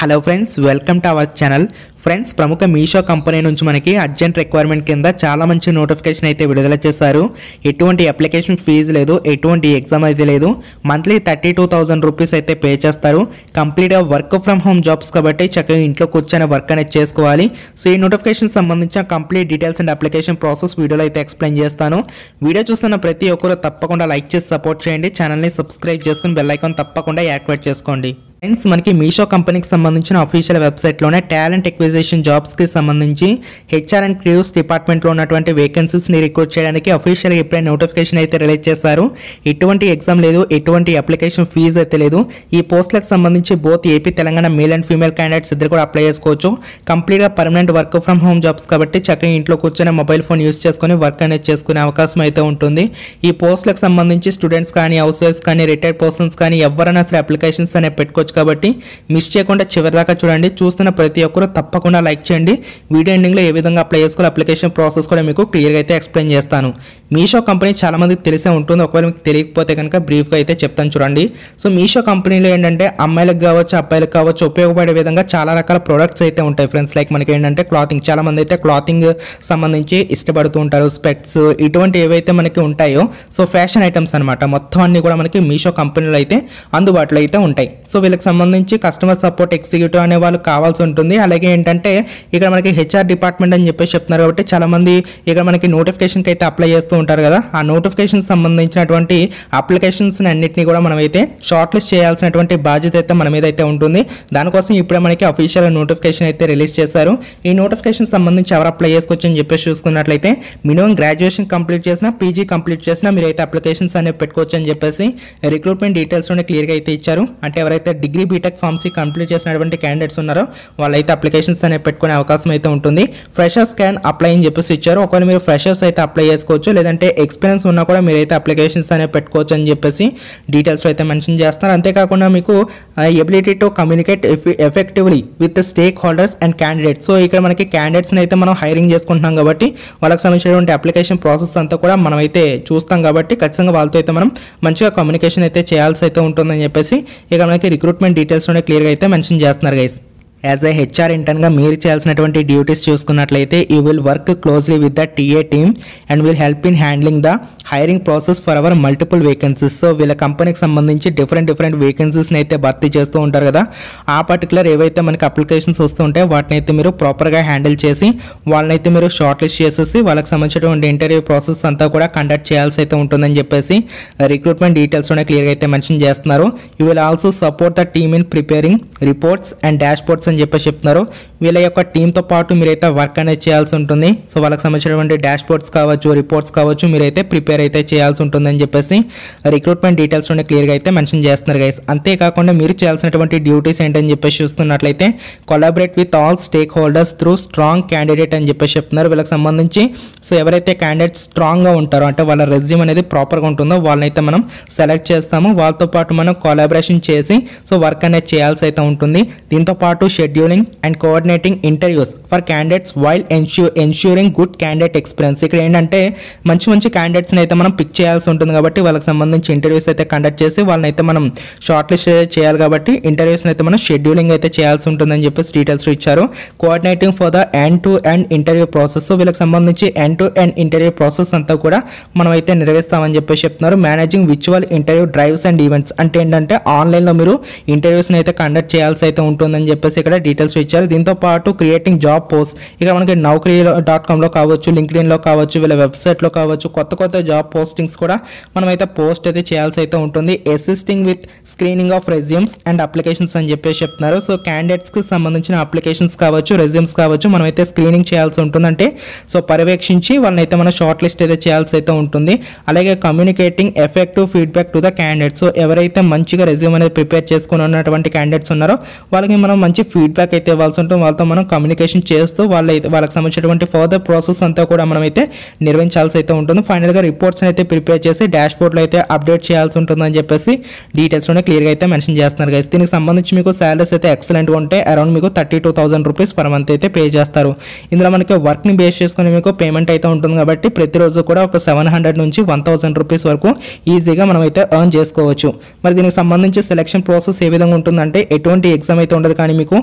Hello friends, welcome to our channel. Friends, ప్రముఖ Meesho company నుంచి మనకి అర్జెంట్ రిక్వైర్మెంట్ కింద చాలా మంచి నోటిఫికేషన్ అయితే విడుదల చేశారు. ఎటువంటి అప్లికేషన్ ఫీజు లేదు, ఎటువంటి ఎగ్జామ్ అయితే లేదు. మంత్లీ 32,000 రూపీస్ అయితే పే చేస్తారు. కంప్లీట్గా వర్క్ ఫ్రమ్ హోమ్ జాబ్స్ కాబట్టి చక్కగా ఇంట్లో కూర్చొని వర్క్ అనేది చేసుకోవాలి. సో ఈ నోటిఫికేషన్ సంబంధించిన complete details and application process వీడియోలో అయితే ఎక్స్ప్లెయిన్ చేస్తాను. వీడియో చూస్తున్న ప్రతి ఒక్కరు తప్పకుండా లైక్ చేసి సపోర్ట్ చేయండి. ఛానల్ని సబ్స్క్రైబ్ చేసుకుని బెల్ ఐకాన్ తప్పకుండా యాక్టివేట్ చేసుకోండి. ఫ్రెండ్స్, మనకి మీషో కంపెనీకి సంబంధించిన అఫీషియల్ వెబ్సైట్లోనే టాలెంట్ ఎక్విజిషన్ జాబ్స్కి సంబంధించి హెచ్ఆర్ అండ్ క్రూస్ డిపార్ట్మెంట్లో ఉన్నటువంటి వేకెన్సీస్ని రిక్రూట్ చేయడానికి అఫీషియల్గా ఇప్పుడే నోటిఫికేషన్ అయితే రిలీజ్ చేశారు. ఎటువంటి ఎగ్జామ్ లేదు, ఎటువంటి అప్లికేషన్ ఫీజు అయితే లేదు. ఈ పోస్టులకు సంబంధించి both AP Telangana male and female candidates ఇద్దరు కూడా అప్లై చేసుకోవచ్చు. కంప్లీట్గా permanent work from home jobs కాబట్టి చక్కగా ఇంట్లో కూర్చొని మొబైల్ ఫోన్ యూస్ చేసుకుని వర్క్ అనేది చేసుకునే అవకాశం అయితే ఉంటుంది. ఈ పోస్టులకు సంబంధించి స్టూడెంట్స్ కానీ, హౌస్ వైఫ్స్ కానీ, రిటైర్డ్ పర్సన్స్ కానీ ఎవరైనా సరే అప్లికేషన్స్ అనేవి పెట్టుకోవచ్చు. కాబట్టి మిస్ చేయకుండా చివరి దాకా చూడండి. చూస్తున్న ప్రతి ఒక్కరు తప్పకుండా లైక్ చేయండి. వీడియో ఎండింగ్లో ఏ విధంగా అప్లై చేసుకోవాలి, అప్లికేషన్ ప్రాసెస్ కూడా మీకు క్లియర్గా అయితే ఎక్స్ప్లెయిన్ చేస్తాను. మీషో కంపెనీ చాలా మందికి తెలిసే ఉంటుంది. ఒకవేళ మీకు తెలియకపోతే కనుక బ్రీఫ్గా అయితే చెప్తాను చూడండి. సో మీషో కంపెనీలో ఏంటంటే అమ్మాయిలకు కావచ్చు, అబ్బాయిలకు కావచ్చు ఉపయోగపడే విధంగా చాలా రకాల ప్రొడక్ట్స్ అయితే ఉంటాయి ఫ్రెండ్స్. లైక్ మనకి ఏంటంటే క్లాతింగ్, చాలా మంది అయితే క్లాతింగ్ సంబంధించి ఇష్టపడుతూ ఉంటారు. స్పెక్ట్స్ ఇటువంటి ఏవైతే మనకి ఉంటాయో సో ఫ్యాషన్ ఐటమ్స్ అనమాట, మొత్తం అన్ని కూడా మనకి మీషో కంపెనీలో అయితే అందుబాటులో అయితే ఉంటాయి. సో వీళ్ళకి సంబంధించి కస్టమర్ సపోర్ట్ ఎగ్జిక్యూటివ్ అనే వాళ్ళు కావాల్సి ఉంటుంది. అలాగే ఏంటంటే ఇక్కడ మనకి హెచ్ఆర్ డిపార్ట్మెంట్ అని చెప్పేసి చెప్తున్నారు కాబట్టి చాలా మంది ఇక్కడ మనకి నోటిఫికేషన్కి అయితే అప్లై చేస్తూ ఉంటారు కదా. ఆ నోటిఫికేషన్ సంబంధించినటువంటి అప్లికేషన్స్ అన్నింటినీ కూడా మనం అయితే షార్ట్ లిస్ట్ చేయాల్సినటువంటి బాధ్యత అయితే మన మీద అయితే ఉంటుంది. దానికోసం ఇప్పుడే మనకి అఫీషియల్ నోటిఫికేషన్ అయితే రిలీజ్ చేశారు. ఈ నోటిఫికేషన్ సంబంధించి ఎవరు అప్లై చేసుకోవచ్చు అని చెప్పేసి చూసుకున్నట్లయితే మినిమం గ్రాడ్యుయేషన్ కంప్లీట్ చేసిన, పీజీ కంప్లీట్ చేసినా మీరు అయితే అప్లికేషన్స్ అనేవి పెట్టుకోవచ్చు అని చెప్పేసి రిక్రూట్మెంట్ డీటెయిల్స్లోనే క్లియర్గా అయితే ఇచ్చారు. అంటే ఎవరైతే డిగ్రీ బీటెక్ ఫార్మసీ కంప్లీట్ చేసినటువంటి క్యాండిడేట్స్ ఉన్నారో వాళ్ళైతే అప్లికేషన్స్ అనేవి పెట్టుకునే అవకాశం అయితే ఉంటుంది. ఫ్రెషర్స్ క్యాన్ అప్లై అని చెప్పేసి ఇచ్చారు. ఒకవేళ మీరు ఫ్రెషర్స్ అయితే అప్లై చేసుకోవచ్చు, లేదంటే ఎక్స్పీరియన్స్ ఉన్నా కూడా మీరైతే అప్లికేషన్స్ అనేవి పెట్టుకోవచ్చు అని చెప్పేసి డీటెయిల్స్లో అయితే మెన్షన్ చేస్తున్నారు. అంతేకాకుండా మీకు ability to communicate effectively with stakeholders and candidates. So ఇక్కడ మనకి క్యాండిడేట్స్ని అయితే మనం హైరింగ్ చేసుకుంటున్నాం కాబట్టి వాళ్ళకి సంబంధించినటువంటి అప్లికేషన్ ప్రాసెస్ అంతా కూడా మనం అయితే చూస్తాం కాబట్టి ఖచ్చితంగా వాళ్ళతో అయితే మనం మంచిగా కమ్యూనికేషన్ అయితే చేయాల్సి అయితే ఉంటుందని చెప్పేసి ఇక మనకి రిక్రూట్మెంట్ డీటెయిల్స్లోనే క్లియర్గా అయితే మెన్షన్ చేస్తున్నారు గైస్. యాజ్ ఏ హెచ్ఆర్ ఇంటర్న్గా మీరు చేయాల్సినటువంటి డ్యూటీస్ చూసుకున్నట్లయితే you will work closely with the TA team and will help in handling the hiring process for our multiple vacancies. So వీళ్ళ కంపెనీకి సంబంధించి డిఫరెంట్ వేకెన్సీస్ని అయితే భర్తీ చేస్తూ ఉంటారు కదా. ఆ పర్టికులర్ ఏవైతే మనకి అప్లికేషన్స్ వస్తూ ఉంటాయో వాటిని అయితే మీరు ప్రాపర్గా హ్యాండిల్ చేసి వాళ్ళనైతే మీరు షార్ట్ లిస్ట్ చేసేసి వాళ్ళకి సంబంధించినటువంటి ఇంటర్వ్యూ ప్రాసెస్ అంతా కూడా కండక్ట్ చేయాల్సి అయితే ఉంటుందని చెప్పేసి రిక్రూట్మెంట్ డీటెయిల్స్లోనే క్లియర్గా అయితే మెన్షన్ చేస్తున్నారు. You will also support the team in preparing reports and dashboards అని చెప్పేసి చెప్తున్నారు. వీళ్ళ యొక్క టీంతో పాటు మీరైతే వర్క్ అనేది చేయాల్సి ఉంటుంది. సో వాళ్ళకి సంబంధించినటువంటి డాష్ బోర్డ్స్ కావచ్చు, రిపోర్ట్స్ కావచ్చు మీరైతే ప్రిపేర్ అయితే చేయాల్సి ఉంటుందని చెప్పేసి రిక్రూట్మెంట్ డీటెయిల్స్లోనే క్లియర్గా అయితే మెన్షన్ చేస్తున్నారు గైస్. అంతేకాకుండా మీరు చేయాల్సినటువంటి డ్యూటీస్ ఏంటని చెప్పేసి చూస్తున్నట్లయితే collaborate with all stakeholders through strong candidate అని చెప్పేసి చెప్తున్నారు. వీళ్ళకి సంబంధించి సో ఎవరైతే క్యాండిడేట్ స్ట్రాంగ్గా ఉంటారో అంటే వాళ్ళ రెజ్యూమ్ అనేది ప్రాపర్గా ఉంటుందో వాళ్ళనైతే మనం సెలెక్ట్ చేస్తాము. వాళ్ళతో పాటు మనం కొలాబరేషన్ చేసి సో వర్క్ అనేది చేయాల్సి అయితే ఉంటుంది. దీంతో పాటు scheduling and coordinating interviews for candidates while ensuring good candidate experience. ఇక్కడ ఏంటంటే మంచి క్యాండిడేట్స్ని అయితే మనం పిక్ చేయాల్సి ఉంటుంది కాబట్టి వాళ్ళకి సంబంధించి ఇంటర్వ్యూస్ అయితే కండక్ట్ చేసి వాళ్ళని అయితే మనం షార్ట్ లిస్ట్ చేయాలి కాబట్టి ఇంటర్వ్యూస్ని అయితే మనం షెడ్యూలింగ్ అయితే చేయాల్సి ఉంటుందని చెప్పేసి డీటెయిల్స్ ఇచ్చారు. Coordinating for the end to end interview process. So వీళ్ళకి సంబంధించి end to end interview process అంతా కూడా మనం అయితే నిర్వహిస్తామని చెప్పేసి చెప్తున్నారు. మేనేజింగ్ విచువల్ ఇంటర్వ్యూ డ్రైవ్స్ అండ్ ఈవెంట్స్ అంటే ఏంటంటే ఆన్లైన్లో మీరు ఇంటర్వ్యూస్ని అయితే కండక్ట్ చేయాల్సి అయితే ఉంటుందని చెప్పేసి ఇక్కడ డీటెయిల్స్ ఇచ్చారు. దీంతో పాటు క్రియేటింగ్ జాబ్ పోస్ట్, ఇక మనకి naukri.com కావచ్చు, లింక్డ్ఇన్లో కావచ్చు, వీళ్ళ వెబ్సైట్లో కావచ్చు కొత్త జాబ్ పోస్టింగ్స్ కూడా మనం అయితే పోస్ట్ అయితే చేయాల్సి అయితే ఉంటుంది. Assisting with screening of resumes and applications అని చెప్పేసి చెప్తున్నారు. సో క్యాండిడేట్స్కి సంబంధించిన అప్లికేషన్స్ కావచ్చు, రెజ్యూమ్స్ కావచ్చు మనం అయితే స్క్రీనింగ్ చేయాల్సి ఉంటుందంటే సో పర్యవేక్షించి వాళ్ళని అయితే మనం షార్ట్ లిస్ట్ అయితే చేయాల్సి అయితే ఉంటుంది. అలాగే communicating effective feedback to the candidates. So ఎవరైతే మంచిగా రెజ్యూమ్ అనేది ప్రిపేర్ చేసుకుని ఉన్నటువంటి క్యాండిడేట్స్ ఉన్నారో వాళ్ళకి మనం మంచి ఫీడ్బ్యాక్ అయితే ఇవ్వాల్సి ఉంటుంది. వాళ్ళతో మనం కమ్యూనికేషన్ చేస్తూ వాళ్ళకి సంబంధించినటువంటి ఫర్దర్ ప్రాసెస్ అంతా కూడా మనం అయితే నిర్వహించాల్సి అయితే ఉంటుంది. ఫైనల్గా రిపోర్ట్స్ అయితే ప్రిపేర్ చేసి డాష్ బోర్డ్లో అయితే అప్డేట్ చేయాల్సి ఉంటుందని చెప్పేసి డీటెయిల్స్లోనే క్లియర్గా అయితే మెన్షన్ చేస్తున్నారు గైస్. దీనికి సంబంధించి మీకు శాలరీస్ అయితే ఎక్సలెంట్గా ఉంటాయి. అరౌండ్ మీకు 32,000 రూపీస్ పర్ మంత్ అయితే పే చేస్తారు. ఇందులో మనకి వర్క్ని బేస్ చేసుకుని మీకు పేమెంట్ అయితే ఉంటుంది కాబట్టి ప్రతిరోజు కూడా ఒక 700 నుంచి 1,000 రూపీస్ వరకు ఈజీగా మనం అయితే ఎర్న్ చేసుకోవచ్చు. మరి దీనికి సంబంధించి సెలక్షన్ ప్రాసెస్ ఏ విధంగా ఉంటుందంటే ఎటువంటి ఎగ్జామ్ అయితే ఉండదు, కానీ మీకు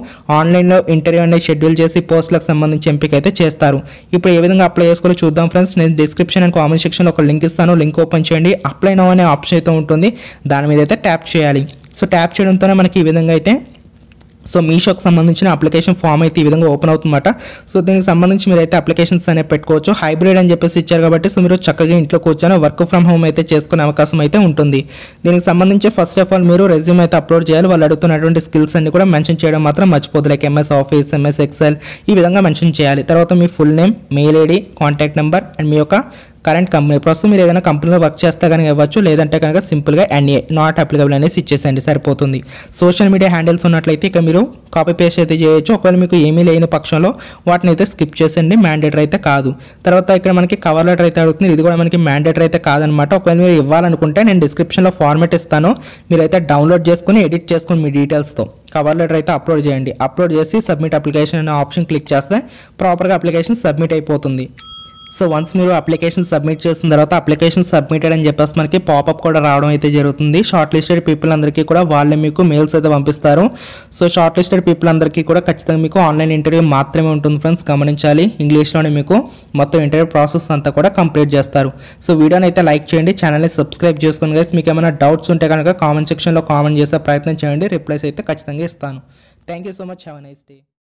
ఆన్లైన్లో ఇంటర్వ్యూ అనేది షెడ్యూల్ చేసి పోస్టులకు సంబంధించి ఎంపిక అయితే చేస్తారు. ఇప్పుడు ఏ విధంగా అప్లై చేసుకోవాలో చూద్దాం ఫ్రెండ్స్. నేను డిస్క్రిప్షన్ అండ్ కామెంట్ సెక్షన్లో ఒక లింక్ ఇస్తాను. లింక్ ఓపెన్ చేయండి. అప్లై నౌ అనే ఆప్షన్ అయితే ఉంటుంది. దాని మీద అయితే ట్యాప్ చేయాలి. సో ట్యాప్ చేయడంతోనే మనకి ఈ విధంగా అయితే మీషోకి సంబంధించిన అప్లికేషన్ ఫామ్ అయితే ఈ విధంగా ఓపెన్ అవుతుందన్నమాట. సో దీనికి సంబంధించి మీరైతే అప్లికేషన్స్ అనేవి పెట్టుకోవచ్చు. హైబ్రిడ్ అని చెప్పేసి ఇచ్చారు కాబట్టి సో మీరు చక్కగా ఇంట్లో కూర్చొని వర్క్ ఫ్రమ్ హోమ్ అయితే చేసుకునే అవకాశం అయితే ఉంటుంది. దీనికి సంబంధించి ఫస్ట్ ఆఫ్ ఆల్ మీరు రెజ్యూమ్ అయితే అప్లోడ్ చేయాలి. వాళ్ళు అడుగుతున్నటువంటి స్కిల్స్ అన్ని కూడా మెన్షన్ చేయడం మాత్రం మర్చిపోదు. Like MS Office, MS Excel ఈ విధంగా మెన్షన్ చేయాలి. తర్వాత మీ full name, mail ID, contact number and మీ యొక్క కరెంట్ కంపెనీ, ప్రస్తుతం మీరు ఏదైనా కంపెనీలో వర్క్ చేస్తే కనుక ఇవ్వచ్చు. లేదంటే కనుక సింపుల్గా NA నాట్ అప్లికబుల్ అనేసి ఇచ్చేసండి, సరిపోతుంది. సోషల్ మీడియా హ్యాండిల్స్ ఉన్నట్లయితే ఇక్కడ మీరు కాపీ పేస్ట్ అయితే చేయొచ్చు. ఒకవేళ మీకు ఏమీ లేని పక్షంలో వాటిని అయితే స్కిప్ చేసండి, మ్యాండేటరీ అయితే కాదు. తర్వాత ఇక్కడ మనకి కవర్ లెటర్ అయితే అడుగుతుంది. ఇది కూడా మనకి మ్యాండేటరీ అయితే కాదనమాట. ఒకవేళ మీరు ఇవ్వాలనుకుంటే నేను డిస్క్రిప్షన్లో ఫార్మాట్ ఇస్తాను, మీరైతే డౌన్లోడ్ చేసుకుని ఎడిట్ చేసుకుని మీ డీటెయిల్స్తో కవర్ లెటర్ అయితే అప్లోడ్ చేయండి. అప్లోడ్ చేసి సబ్మిట్ అప్లికేషన్ అనే ఆప్షన్ క్లిక్ చేస్తే ప్రాపర్గా అప్లికేషన్ సబ్మిట్ అయిపోతుంది. సో వన్స్ మీరు అప్లికేషన్ సబ్మిట్ చేసిన తర్వాత అప్లికేషన్ సబ్మిటెడ్ అని చెప్పేసి మనకి పాపప్ కూడా రావడం అయితే జరుగుతుంది. షార్ట్ లిస్టెడ్ పీపుల్ అందరికీ కూడా వాళ్ళే మీకు మెయిల్స్ అయితే పంపిస్తారు. సో షార్ట్ లిస్టెడ్ పీపుల్ అందరికీ కూడా ఖచ్చితంగా మీకు ఆన్లైన్ ఇంటర్వ్యూ మాత్రమే ఉంటుంది ఫ్రెండ్స్, గమనించాలి. ఇంగ్లీష్లోనే మీకు మొత్తం ఇంటర్వ్యూ ప్రాసెస్ అంతా కూడా కంప్లీట్ చేస్తారు. సో వీడియోని అయితే లైక్ చేయండి, ఛానల్ని సబ్స్క్రైబ్ చేసుకోండి గైస్. మీకు ఏమైనా డౌట్స్ ఉంటే కనుక కామెంట్ సెక్షన్లో కామెంట్ చేసే ప్రయత్నం చేయండి, రిప్లైస్ అయితే ఖచ్చితంగా ఇస్తాను. Thank you so much, have a nice day.